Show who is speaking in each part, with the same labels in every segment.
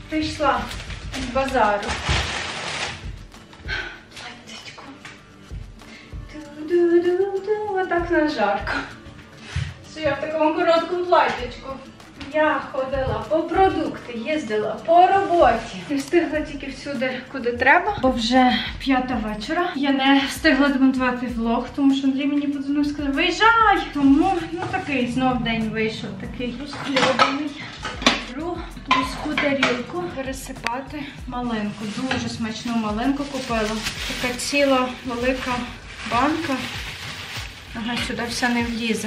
Speaker 1: Прийшла з базару. Платячко. Отак на жарко. Що я в такому короткому платячку. Я ходила по продукти, їздила по роботі. Не встигла тільки всюди, куди треба, бо вже 5 вечора. Я не встигла демонтувати влог, тому що Андрій мені подзвонив і сказав: виїжджай! Тому, такий знов день вийшов, такий розхльобаний. Беру вузьку тарілку пересипати малинку. Дуже смачну малинку купила. Така ціла велика банка. Ага, сюди все не влізе.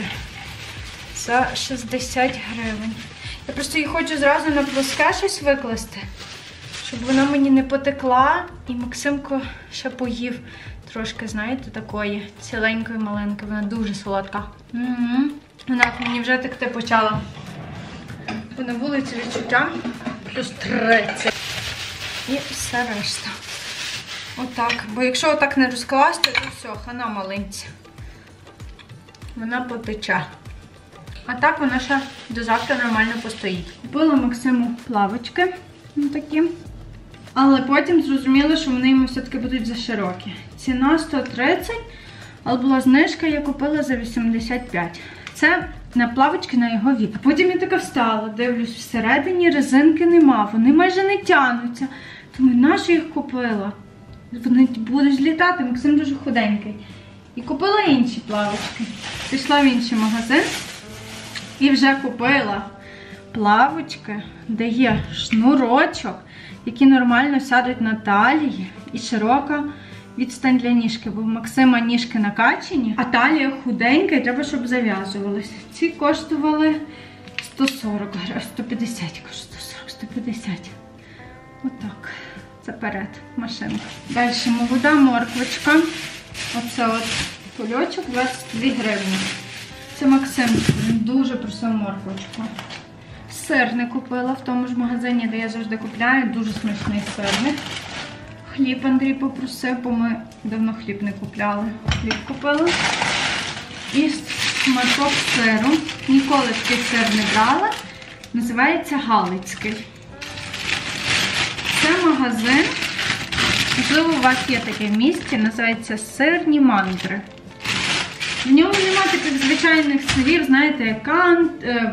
Speaker 1: За 60 гривень. Я просто її хочу зразу на плоске щось викласти, щоб вона мені не потекла. І Максимко ще поїв трошки, знаєте, такої ціленької малинки. Вона дуже солодка. Вона мені вже текти почала. Бо на вулиці відчуття плюс 30. І все решта. Отак. Бо якщо отак не розкласти, то все, хана малинці. Вона потече. А так вона ще до завтра нормально постоїть. Купила Максиму плавочки такі. Але потім зрозуміла, що вони йому все-таки будуть заширокі. Ціна 130, але була знижка, я купила за 85. Це на плавочки на його вік. А потім я така встала, дивлюсь, всередині резинки нема, вони майже не тягнуться. Тому нащо їх купила? Вони будуть злітати, Максим дуже худенький. І купила інші плавочки. Пішла в інший магазин. І вже купила плавочки, де є шнурочок, які нормально сядуть на талії, і широка відстань для ніжки, бо в Максима ніжки накачені, а талія худенька і треба, щоб зав'язувалися. Ці коштували 140 гривень, 150, кажу, 140, 150. Отак. Це перед машинка. Далі молода морквочка. Оце от кульочок 22 гривні. Це Максим, він дуже просив морквочку. Сирник купила в тому ж магазині, де я завжди купляю. Дуже смачний сирник. Хліб Андрій попросив, бо ми давно хліб не купляли. Хліб купила. І шматок сиру. Ніколи такий сир не брала. Називається Галицький. Це магазин. Можливо, у вас є таке в місті. Називається Сирні мандри. В ньому немає таких звичайних сирів, знаєте, як кант,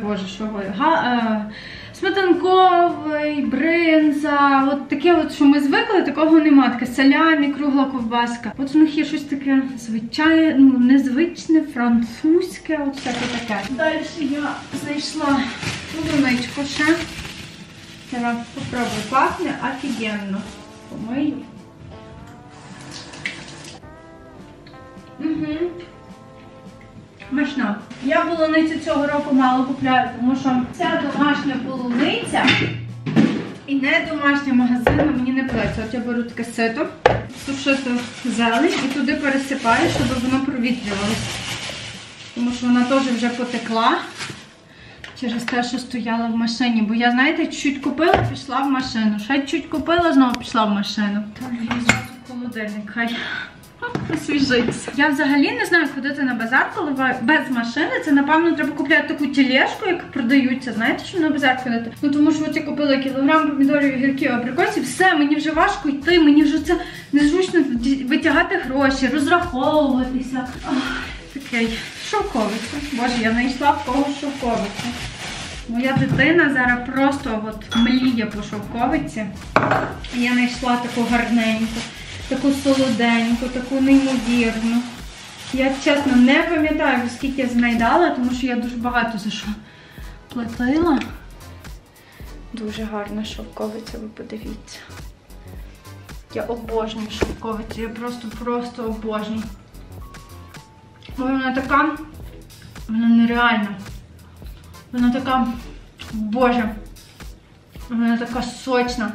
Speaker 1: сметанковий, бринза, от таке от, що ми звикли, такого немає, таке салямі, кругла ковбаска. От у них є щось таке звичайне, незвичне, французьке, от всяке таке. Далі я знайшла полуничку ще. Зараз попробую, пахне офігенно. Помию. Смачно. Я полуницю цього року мало купляю, тому що ця домашня полуниця і не домашня магазина мені не плеться. От я беру таке сито, сушиту зелень і туди пересипаю, щоб воно провітрювалося. Тому що вона теж вже потекла через те, що стояла в машині. Бо я, знаєте, чуть купила, пішла в машину. Ще чуть купила, знову пішла в машину. Так, я зразу в холодильник, хай освіжиться. Я взагалі не знаю, ходити на базар, коли без машини. Це, напевно, треба купляти таку тележку, як продаються. Знаєте, що на базар ходити? Ну, тому що от я купила кілограм помідорів, огірків, абрикосів. Все, мені вже важко йти, мені вже це незручно витягати гроші, розраховуватися. Такий шовковиця. Боже, я знайшла в кого шовковицю. Моя дитина зараз просто от мліє по шовковиці. Я знайшла таку гарненьку. Таку солоденьку, таку неймовірну. Я, чесно, не пам'ятаю, скільки я з неї дала, тому що я дуже багато за що платила. Дуже гарна шовковиця, ви подивіться. Я обожнюю шовковицю, я просто обожнюю. Вона така, вона нереальна. Вона така, боже, вона така сочна.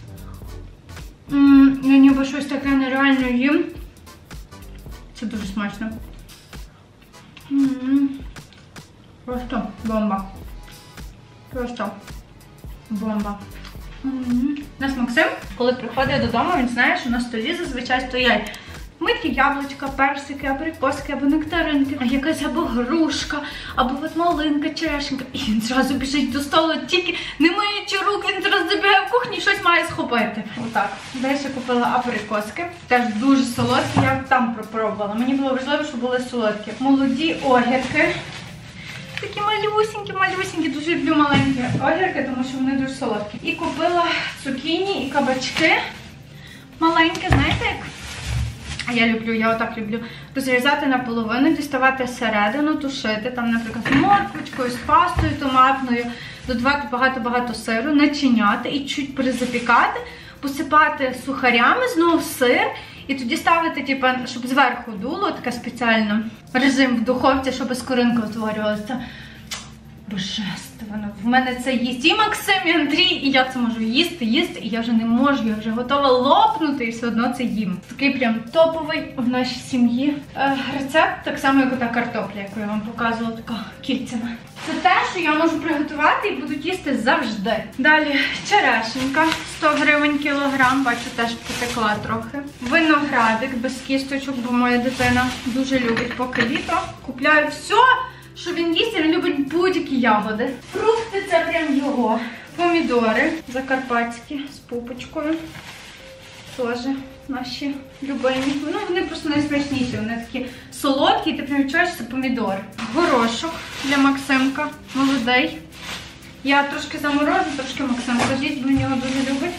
Speaker 1: Я ніби щось таке нереально їм. Це дуже смачно. Просто бомба. Просто бомба. У нас Максим, коли приходить додому, він знає, що на столі зазвичай стоять Миті яблучка, персики, абрикоски, або нектаринки, а якась або грушка, або от малинка, черешенька. І він зразу біжить до столу, тільки не миючи рук, він зразу забігає в кухню і щось має схопити. Отак. Далі я купила абрикоски, теж дуже солодкі, я там попробувала. Мені було важливо, щоб були солодкі. Молоді огірки. Такі малюсенькі, дуже люблю маленькі огірки, тому що вони дуже солодкі. І купила цукіні і кабачки. Маленькі, знаєте як? Я отак люблю розрізати наполовину, діставати середину, тушити, там, наприклад, з морквочкою, з пастою томатною, додавати багато-багато сиру, начиняти і чуть перезапікати, посипати сухарями, знову сир, і тоді ставити, типу, щоб зверху дуло, така спеціально режим в духовці, щоб скоринка утворювалася. Божественно. В мене це їсть і Максим, і Андрій, і я це можу їсти, і я вже не можу, я вже готова лопнути, і все одно це їм. Такий прям топовий в нашій сім'ї рецепт, так само, як ота картопля, яку я вам показувала, така кільцями. Це те, що я можу приготувати і буду їсти завжди. Далі черешенька, 100 гривень кілограм, бачу, теж потекла трохи. Виноградик без кісточок, бо моя дитина дуже любить, поки літо. Купляю все, що він їсть, він любить будь-які ягоди. Фрукти це прям його. Помідори закарпатські з пупочкою. Теж наші любимі. Ну, вони просто найсмачніші, вони такі солодкі, і ти прям відчуваєш, що це помідор. Горошок для Максимка, молодий. Я трошки заморозу, трошки Максимка з'їсть, бо він його дуже любить.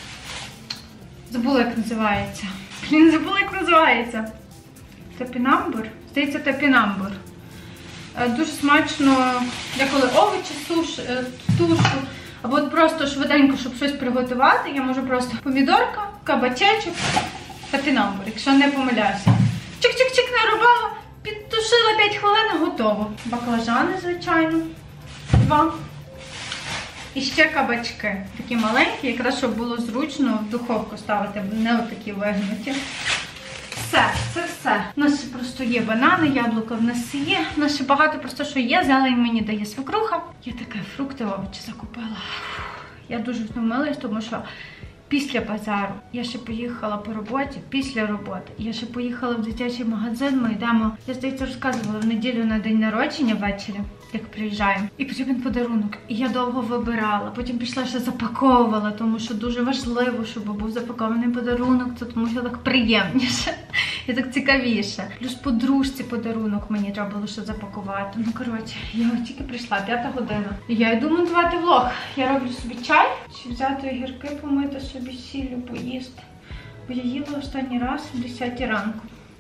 Speaker 1: Забула, як називається. Забула, як називається. Топінамбур? Здається, топінамбур. Дуже смачно, я коли овочі тушу, або от просто швиденько, щоб щось приготувати, я можу просто помідорка, кабачечок, топінамбур, якщо не помиляюся. Чик-чик-чик нарубала, підтушила 5 хвилин, готово. Баклажани, звичайно, 2. І ще кабачки, такі маленькі, якраз щоб було зручно в духовку ставити, не отакі вигнуті. Все, це все. У нас просто є банани, яблука в нас є. У нас ще багато просто що є, зелень мені дає свекруха. Я таке фрукти, овочі закупила. Я дуже втомилась, тому що після базару я ще поїхала по роботі, після роботи. Я ще поїхала в дитячий магазин, ми йдемо. Я, здається, розказувала в неділю на день народження ввечері, як приїжджаємо. І потрібен подарунок. І я довго вибирала. Потім пішла ще запаковувала, тому що дуже важливо, щоб був запакований подарунок. Це тому що так приємніше. І так цікавіше. Плюс подружці подарунок мені треба було ще запакувати. Ну, коротше, я тільки прийшла, 5 година. І я йду монтувати влог. Я роблю собі чай. Чи взяти огірки помити, собі сіллю поїсти. Бо я їла останній раз в 10 ранку.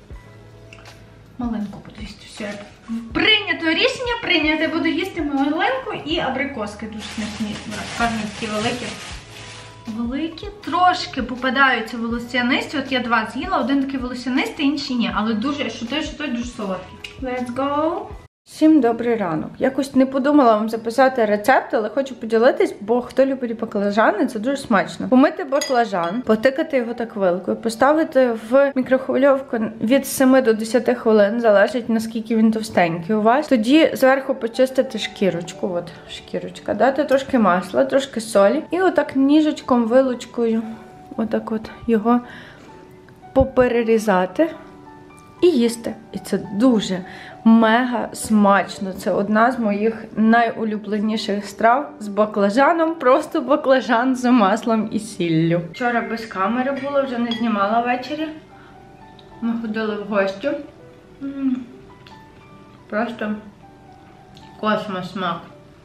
Speaker 1: Малинку буду їсти. Все. Прийнято рішення, прийняти. Буду їсти малинку і абрикоски. Дуже смачні. Розказую, такі великі. Великі, трошки попадаються волосянисті. От я 2 з'їла, один такий волосянистий, інший ні. Але дуже, що той дуже солодкий. Let's go! Всім добрий ранок. Якось не подумала вам записати рецепт, але хочу поділитись, бо хто любить баклажани, це дуже смачно. Помити баклажан, потикати його так вилкою, поставити в мікрохвильовку від 7 до 10 хвилин, залежить наскільки він товстенький у вас. Тоді зверху почистити шкірочку, от шкірочка, дати трошки масла, трошки солі і отак ніжечком, вилочкою, отак от його поперерізати і їсти. І це дуже мега смачно. Це одна з моїх найулюбленіших страв з баклажаном. Просто баклажан з маслом і сіллю. Вчора без камери було, вже не знімала ввечері. Ми ходили в гості. Просто космос смак.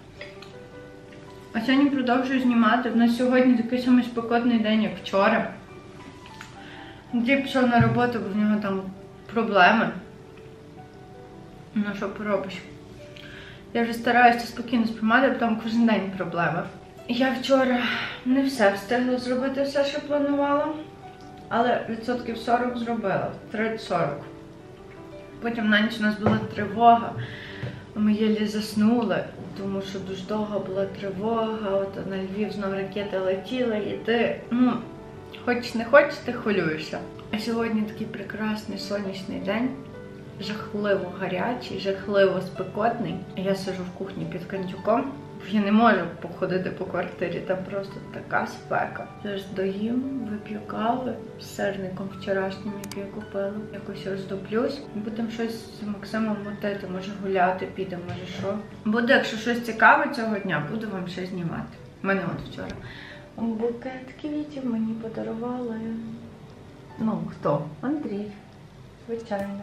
Speaker 1: А сьогодні продовжую знімати. У нас сьогодні такий самий спекотний день, як вчора. Андрій пішов на роботу, бо в нього там проблеми. Ну, що поробиш? Я вже стараюся спокійно сприймати, бо там кожен день проблеми. Я вчора не все встигла зробити, все, що планувала. Але відсотків 40 зробила. 30-40. Потім на ніч у нас була тривога. Ми єлі заснули, тому що дуже довго була тривога. От на Львів знову ракети летіли і ти, хоч не хочеш, ти хвилюєшся. А сьогодні такий прекрасний сонячний день. Жахливо гарячий, жахливо спекотний. Я сиджу в кухні під кондюком. Я не можу походити по квартирі, там просто така спека. Зараз доїм, вип'ю кави з сирником вчорашнім, який я купила. Якось роздоплюсь. Будемо щось з Максимом мотити, може гуляти, підемо, може що. Буде, якщо щось цікаве цього дня, буду вам ще знімати. У мене от вчора букет квітів мені подарували. Ну, хто? Андрій. Звичайно.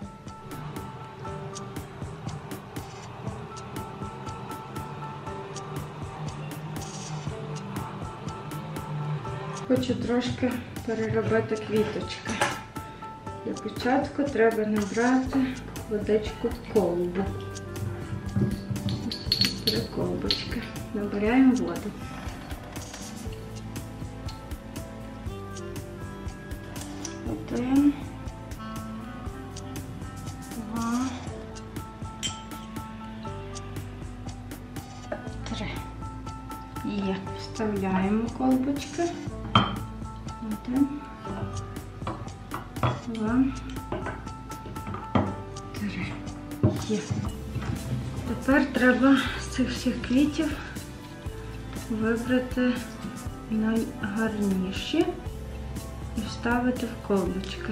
Speaker 1: Хочу трошки переробити квіточки. Для початку треба набрати водичку в колбу. 3 колбочки. Набираємо воду. Один. 2. 3. Є. Вставляємо колбочки. 1, 2, 3. Є. Тепер треба з цих всіх квітів вибрати найгарніші і вставити в колбочки.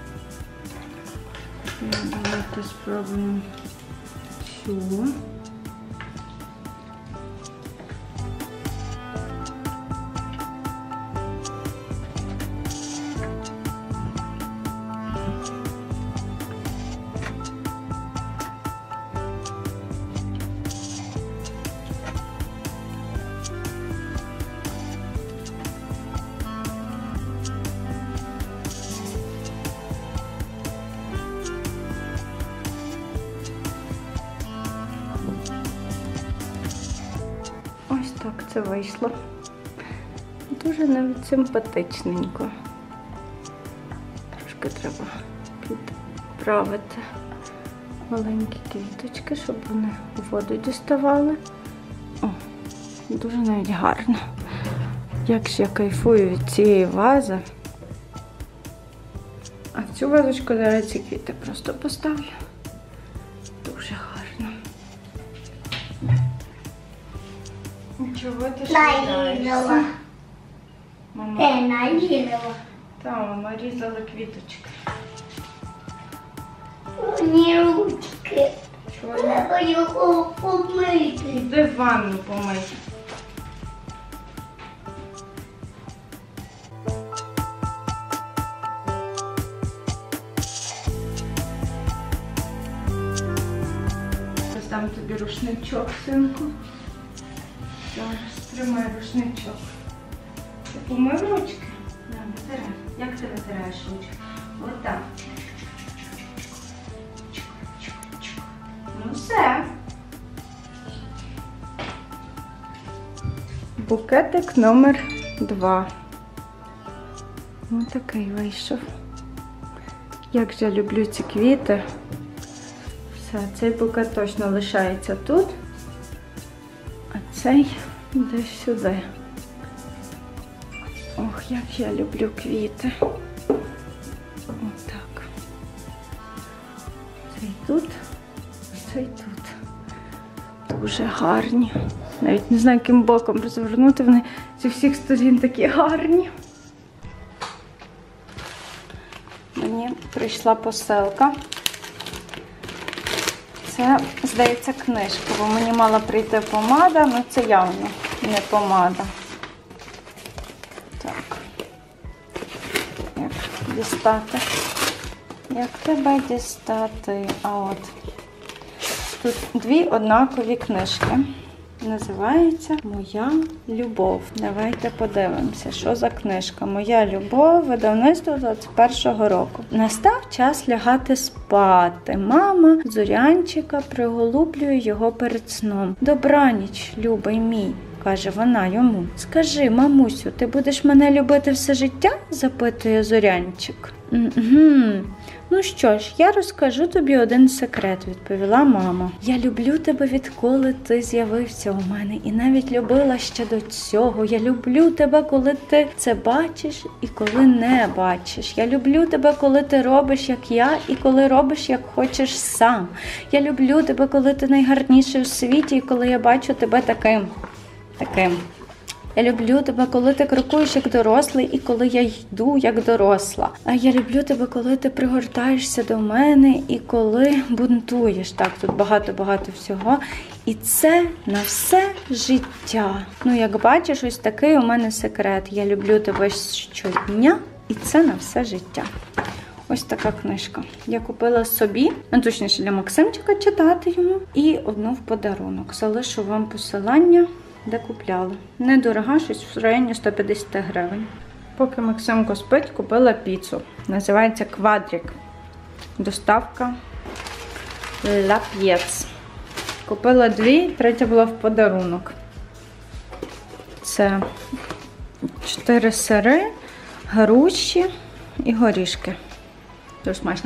Speaker 1: Давайте спробуємо цю. Ось так це вийшло. Дуже навіть симпатичненько. Трошки треба підправити маленькі квіточки, щоб вони воду діставали. О, дуже навіть гарно. Як ж я кайфую від цієї вази. А в цю вазочку зараз ці квіти просто поставлю. Дуже гарно. Чого ти ж
Speaker 2: нарізала?
Speaker 1: Мама.
Speaker 2: Ти нарізала?
Speaker 1: Так, мама різала квіточки.
Speaker 2: Мені ручки.
Speaker 1: Чого?
Speaker 2: Треба його помити.
Speaker 1: Іди в ванну помий. Ось там тобі рушничок, синку. Зараз тримай рушничок. Ти помив ручки? Да, витирай. Як ти витираєш ручки? Отак. Ну все. Букетик номер 2. Ось такий вийшов. Як же я люблю ці квіти. Все, цей букет точно лишається тут, а цей десь сюди. Ох, як я люблю квіти. Отак. Цей тут, а цей тут. Дуже гарні. Навіть не знаю, яким боком розвернути, вони зі всіх сторін такі гарні. Мені прийшла посилка. Це, здається, книжка, бо мені мала прийти помада, але це явно не помада. Так. Як дістати? Як тебе дістати? А от. Тут 2 однакові книжки. Називається «Моя любов». Давайте подивимося, що за книжка. «Моя любов», видавництво 21-го року. Настав час лягати спати. Мама Зорянчика приголублює його перед сном. «Добраніч, любий мій», каже вона йому. «Скажи, мамусю, ти будеш мене любити все життя?» запитує Зорянчик. «Ну що ж, я розкажу тобі один секрет», відповіла мама. «Я люблю тебе, відколи ти з'явився у мене, і навіть любила ще до цього. Я люблю тебе, коли ти це бачиш і коли не бачиш. Я люблю тебе, коли ти робиш, як я, і коли робиш, як хочеш сам. Я люблю тебе, коли ти найгарніший у світі, і коли я бачу тебе таким». таким. Я люблю тебе, коли ти крокуєш як дорослий і коли я йду як доросла. А я люблю тебе, коли ти пригортаєшся до мене і коли бунтуєш. Так, тут багато-багато всього. І це на все життя. Ну, як бачиш, ось такий у мене секрет. Я люблю тебе щодня і це на все життя. Ось така книжка. Я купила собі, точніше для Максимчика читати йому, і одну в подарунок. Залишу вам посилання, де купляла. Недорога, щось в районі 150 гривень. Поки Максимко спить, купила піцу. Називається Квадрік. Доставка La Piez. Купила 2, третя була в подарунок. Це 4 сири, груші і горішки. Дуже смачно.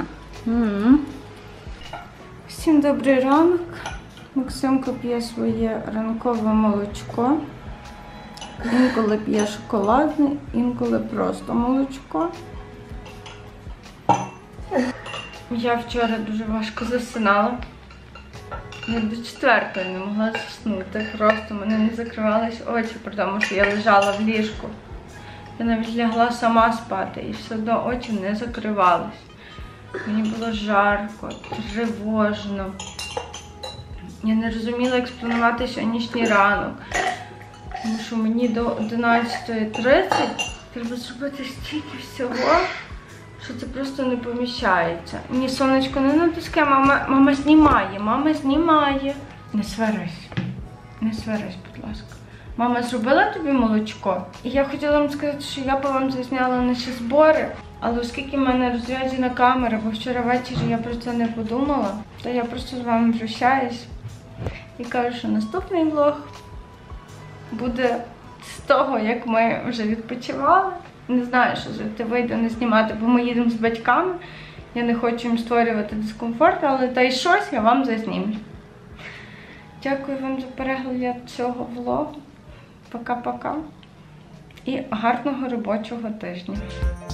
Speaker 1: Всім добрий ранок. Максимко п'є своє ранкове молочко. Інколи п'є шоколадне, інколи просто молочко. Я вчора дуже важко засинала. Я до 4-ї не могла заснути. Просто в мене не закривались очі, при тому, що я лежала в ліжку. Я навіть лягла сама спати і все одно очі не закривались. Мені було жарко, тривожно. Я не розуміла, як спланувати сьогоднішній ранок. Тому що мені до 11:30 треба зробити стільки всього, що це просто не поміщається. Ні, сонечко, не натискай, мама знімає. Не сварись. Не сварись, будь ласка. Мама зробила тобі молочко? І я хотіла вам сказати, що я по вам засняла наші збори. Але оскільки в мене розряджена камера, бо вчора ввечері я про це не подумала, то я просто з вами прощаюсь. І кажу, що наступний влог буде з того, як ми вже відпочивали. Не знаю, що звідти вийде не знімати, бо ми їдемо з батьками. Я не хочу їм створювати дискомфорт, але та й щось я вам зазнімлю. Дякую вам за перегляд цього влогу. Пока-пока. І гарного робочого тижня.